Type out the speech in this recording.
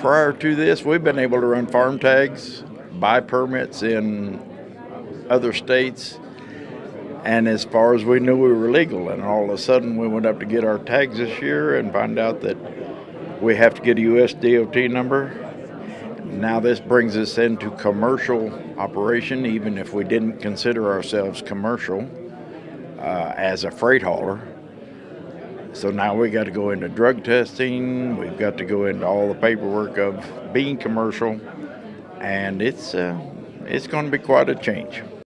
prior to this, we've been able to run farm tags, buy permits in other states, and as far as we knew, we were legal. And all of a sudden, we went up to get our tags this year and find out that we have to get a U.S. DOT number. Now this brings us into commercial operation, even if we didn't consider ourselves commercial as a freight hauler. So now we got to go into drug testing. We've got to go into all the paperwork of being commercial, and it's going to be quite a change.